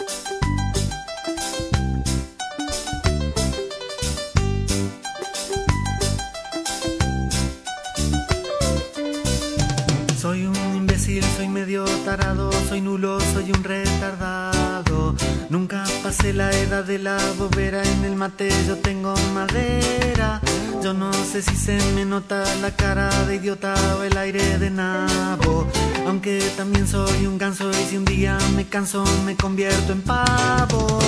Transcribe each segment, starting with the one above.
Soy un imbécil, soy medio tarado, soy nulo, soy un retardado. Nunca pasé la edad de la bobera, en el mate yo tengo madera. Yo no sé si se me nota la cara de idiota o el aire de nabo. Aunque también soy un ganso y si un día me canso me convierto en pavo.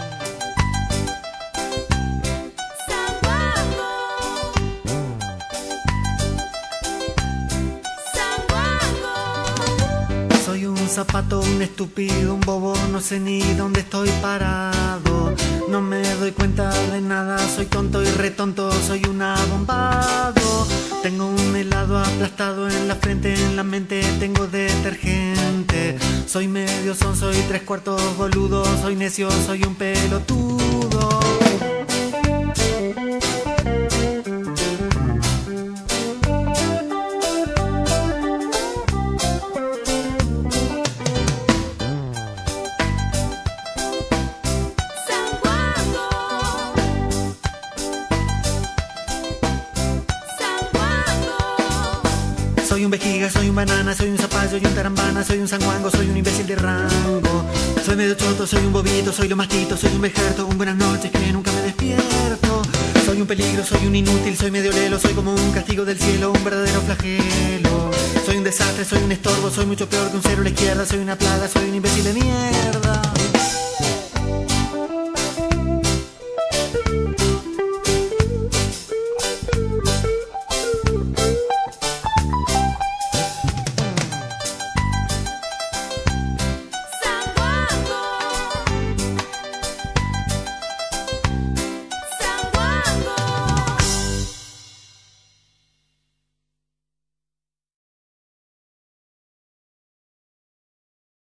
Soy un zapato, un estúpido, un bobo, no sé ni dónde estoy parado. No me doy cuenta de nada, soy tonto y retonto, soy un abombado. Tengo un helado aplastado en la frente, en la mente tengo detergente. Soy medio son, soy 3/4 boludo, soy necio, soy un pelotudo. Soy un vejiga, soy un banana, soy un zapallo y un tarambana, soy un sanguango, soy un imbécil de rango. Soy medio choto, soy un bobito, soy lo mastito, soy un vejerto, un buenas noches que nunca me despierto. Soy un peligro, soy un inútil, soy medio lelo, soy como un castigo del cielo, un verdadero flagelo. Soy un desastre, soy un estorbo, soy mucho peor que un cero a la izquierda, soy una plaga, soy un imbécil de mierda.